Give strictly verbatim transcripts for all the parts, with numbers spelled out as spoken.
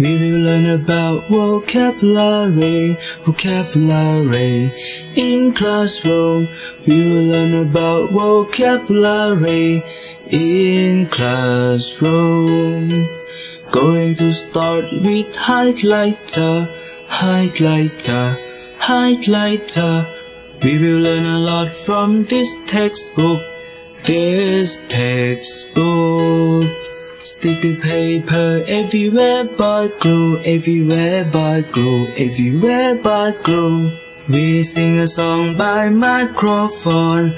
We will learn about vocabulary, vocabulary in classroom. We will learn about vocabulary in classroom. Going to start with highlighter, highlighter, highlighter. We will learn a lot from this textbook, this textbook. Stick the paper everywhere but glue, everywhere but glue, everywhere but glue. We sing a song by microphone,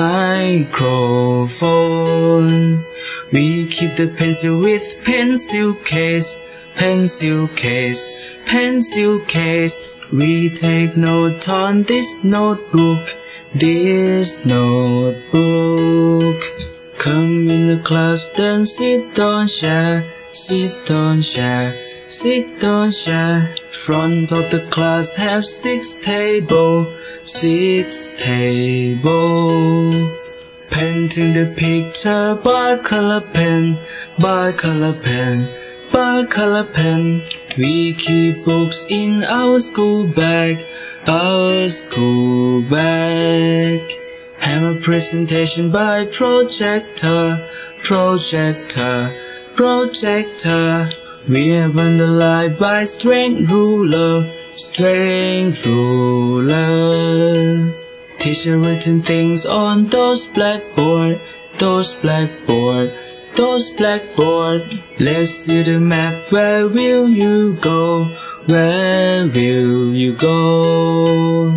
microphone. We keep the pencil with pencil case, pencil case, pencil case. We take note on this notebook, this notebook. Come in the class, then sit down, share, sit down, share, sit down, share. Front of the class have six table, six table. Painting the picture by color pen, by color pen, by color pen. We keep books in our school bag, our school bag. Have a presentation by projector, projector, projector. We have underlined by strength ruler, strength ruler. Teacher written things on those blackboard, those blackboard, those blackboard. Let's see the map. Where will you go? Where will you go?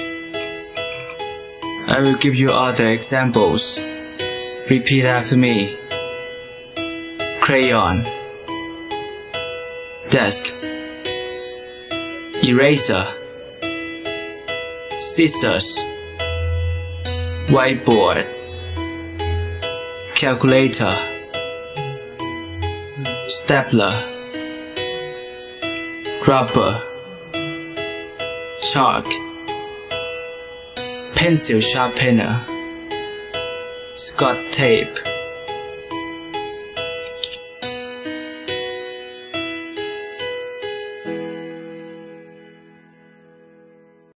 I will give you other examples. Repeat after me. Crayon, desk, eraser, scissors, whiteboard, calculator, stapler, rubber, chalk, pencil sharpener, Scotch tape.